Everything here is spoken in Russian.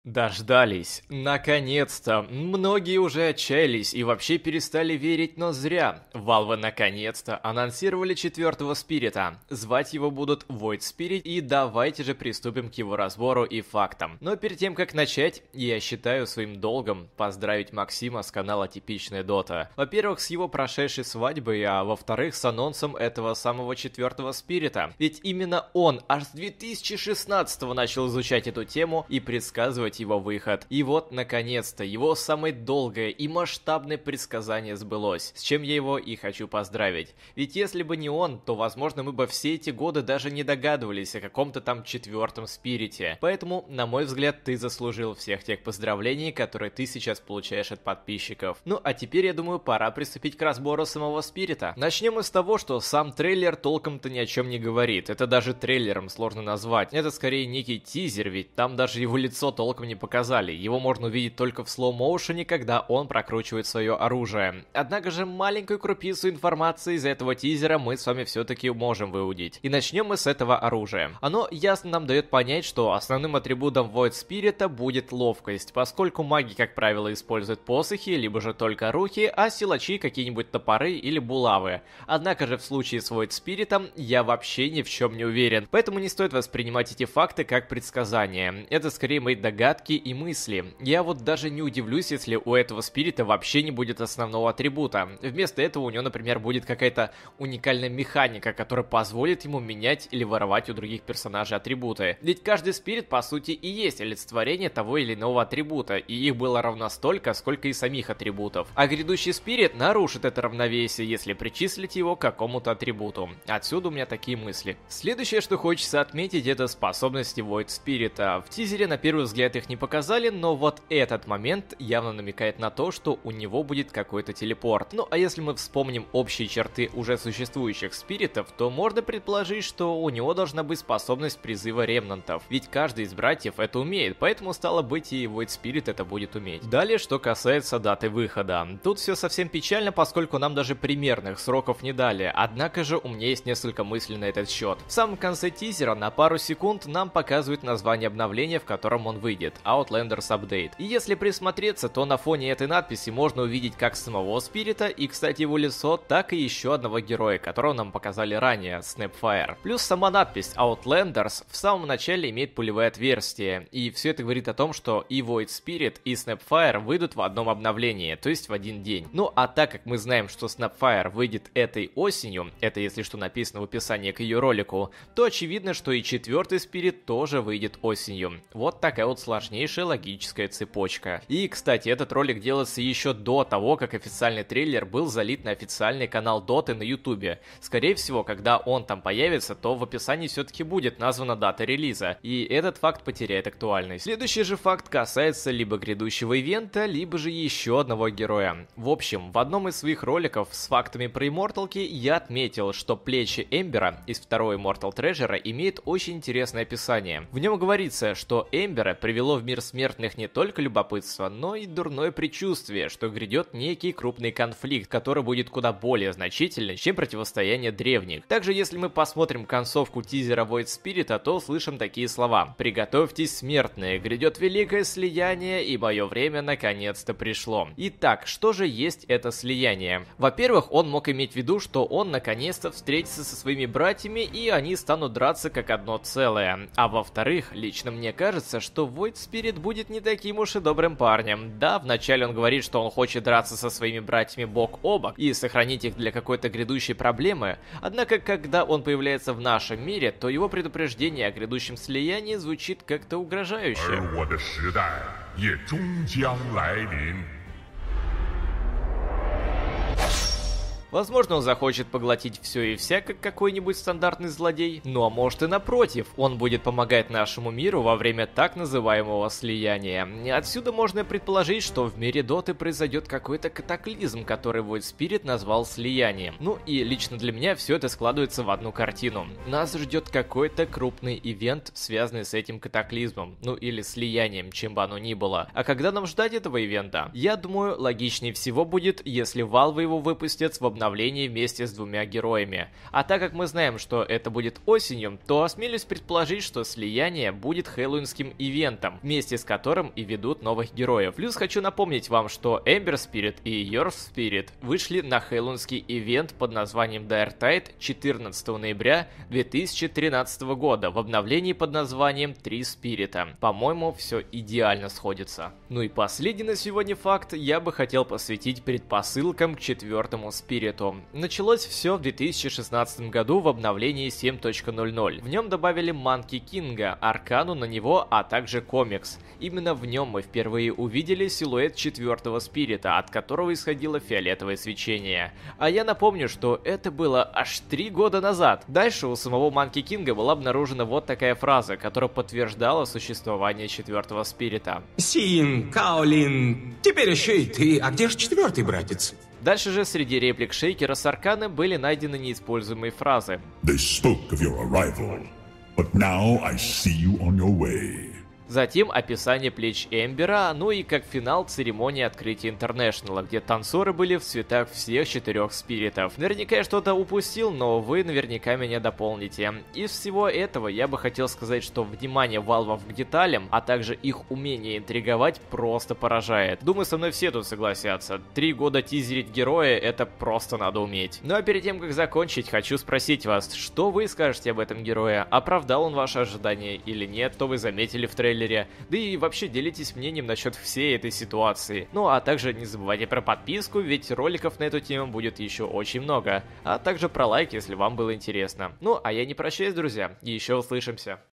Дождались. Наконец-то. Многие уже отчаялись и вообще перестали верить, но зря. Valve наконец-то анонсировали четвертого спирита. Звать его будут Void Spirit, и давайте же приступим к его разбору и фактам. Но перед тем, как начать, я считаю своим долгом поздравить Максима с канала Типичная Дота. Во-первых, с его прошедшей свадьбой, а во-вторых, с анонсом этого самого четвертого спирита. Ведь именно он аж с 2016-го начал изучать эту тему и предсказывать его выход. И вот, наконец-то, его самое долгое и масштабное предсказание сбылось, с чем я его и хочу поздравить. Ведь если бы не он, то, возможно, мы бы все эти годы даже не догадывались о каком-то там четвертом спирите. Поэтому, на мой взгляд, ты заслужил всех тех поздравлений, которые ты сейчас получаешь от подписчиков. Ну, а теперь, я думаю, пора приступить к разбору самого спирита. Начнем мы с того, что сам трейлер толком-то ни о чем не говорит. Это даже трейлером сложно назвать. Это скорее некий тизер, ведь там даже его лицо толком не показали. Его можно увидеть только в слоу-моушене, когда он прокручивает свое оружие. Однако же маленькую крупицу информации из этого тизера мы с вами все-таки можем выудить. И начнем мы с этого оружия. Оно ясно нам дает понять, что основным атрибутом Void Spirit будет ловкость, поскольку маги, как правило, используют посохи, либо же только руки, а силачи какие-нибудь топоры или булавы. Однако же в случае с Void Spirit я вообще ни в чем не уверен, поэтому не стоит воспринимать эти факты как предсказания. Это скорее мои догадки и мысли. Я вот даже не удивлюсь, если у этого спирита вообще не будет основного атрибута. Вместо этого у него, например, будет какая-то уникальная механика, которая позволит ему менять или воровать у других персонажей атрибуты. Ведь каждый спирит, по сути, и есть олицетворение того или иного атрибута, и их было ровно столько, сколько и самих атрибутов. А грядущий спирит нарушит это равновесие, если причислить его к какому-то атрибуту. Отсюда у меня такие мысли. Следующее, что хочется отметить, это способности Void Spirit. В тизере на первый взгляд их не показали, но вот этот момент явно намекает на то, что у него будет какой-то телепорт. Ну а если мы вспомним общие черты уже существующих спиритов, то можно предположить, что у него должна быть способность призыва ремнантов. Ведь каждый из братьев это умеет, поэтому стало быть и Void Spirit это будет уметь. Далее, что касается даты выхода. Тут все совсем печально, поскольку нам даже примерных сроков не дали, однако же у меня есть несколько мыслей на этот счет. В самом конце тизера на пару секунд нам показывают название обновления, в котором он выйдет. Outlanders Update. И если присмотреться, то на фоне этой надписи можно увидеть как самого спирита и, кстати, его лицо, так и еще одного героя, которого нам показали ранее, Snapfire. Плюс сама надпись Outlanders в самом начале имеет пулевое отверстие, и все это говорит о том, что и Void Spirit, и Snapfire выйдут в одном обновлении, то есть в один день. Ну а так как мы знаем, что Snapfire выйдет этой осенью, это если что написано в описании к ее ролику, то очевидно, что и четвертый спирит тоже выйдет осенью. Вот такая вот сложнейшая логическая цепочка. И, кстати, этот ролик делался еще до того, как официальный трейлер был залит на официальный канал Доты на ютубе. Скорее всего, когда он там появится, то в описании все-таки будет названа дата релиза, и этот факт потеряет актуальность. Следующий же факт касается либо грядущего ивента, либо же еще одного героя. В общем, в одном из своих роликов с фактами про Immortalки я отметил, что плечи Эмбера из второй Immortal Treasure имеют очень интересное описание. В нем говорится, что Эмбера привело в мир смертных не только любопытство, но и дурное предчувствие, что грядет некий крупный конфликт, который будет куда более значительный, чем противостояние древних. Также, если мы посмотрим концовку тизера Void Spirit, то услышим такие слова: «Приготовьтесь, смертные, грядет великое слияние, и мое время наконец-то пришло». Итак, что же есть это слияние? Во-первых, он мог иметь в виду, что он наконец-то встретится со своими братьями, и они станут драться как одно целое. А во-вторых, лично мне кажется, что Void Spirit будет не таким уж и добрым парнем. Да, вначале он говорит, что он хочет драться со своими братьями бок о бок и сохранить их для какой-то грядущей проблемы, однако, когда он появляется в нашем мире, то его предупреждение о грядущем слиянии звучит как-то угрожающе. Возможно, он захочет поглотить все и вся, как какой-нибудь стандартный злодей, ну а может и напротив, он будет помогать нашему миру во время так называемого слияния. И отсюда можно предположить, что в мире Доты произойдет какой-то катаклизм, который Void Spirit назвал слиянием. Ну и лично для меня все это складывается в одну картину. Нас ждет какой-то крупный ивент, связанный с этим катаклизмом, ну или слиянием, чем бы оно ни было. А когда нам ждать этого ивента? Я думаю, логичнее всего будет, если Valve его выпустят в обновлении вместе с двумя героями. А так как мы знаем, что это будет осенью, то осмелюсь предположить, что слияние будет хэллоуинским ивентом, вместе с которым и ведут новых героев. Плюс хочу напомнить вам, что Ember Spirit и Your Spirit вышли на хэллоуинский ивент под названием Dire Tide 14 ноября 2013 года в обновлении под названием 3 Спирита. По-моему, все идеально сходится. Ну и последний на сегодня факт я бы хотел посвятить предпосылкам к 4 Спириту. Началось все в 2016 году в обновлении 7.00. В нем добавили Манки Кинга, аркану на него, а также комикс. Именно в нем мы впервые увидели силуэт 4 Спирита, от которого исходило фиолетовое свечение. А я напомню, что это было аж 3 года назад. Дальше у самого Манки Кинга была обнаружена вот такая фраза, которая подтверждала существование 4 Спирита. Син, Каолин, теперь еще и ты. А где же 4-й братец? Дальше же среди реплик Шейкера с Арканы были найдены неиспользуемые фразы. They spoke of your arrival, but now I see you on your way. Затем описание плеч Эмбера, ну и как финал церемонии открытия Интернешнала, где танцоры были в цветах всех 4 спиритов. Наверняка я что-то упустил, но вы наверняка меня дополните. Из всего этого я бы хотел сказать, что внимание Valve к деталям, а также их умение интриговать просто поражает. Думаю, со мной все тут согласятся. 3 года тизерить героя — это просто надо уметь. Ну а перед тем, как закончить, хочу спросить вас, что вы скажете об этом герое? Оправдал он ваши ожидания или нет? Что вы заметили в трейлере? Да и вообще делитесь мнением насчет всей этой ситуации. Ну а также не забывайте про подписку, ведь роликов на эту тему будет еще очень много. А также про лайк, если вам было интересно. Ну а я не прощаюсь, друзья, и еще услышимся.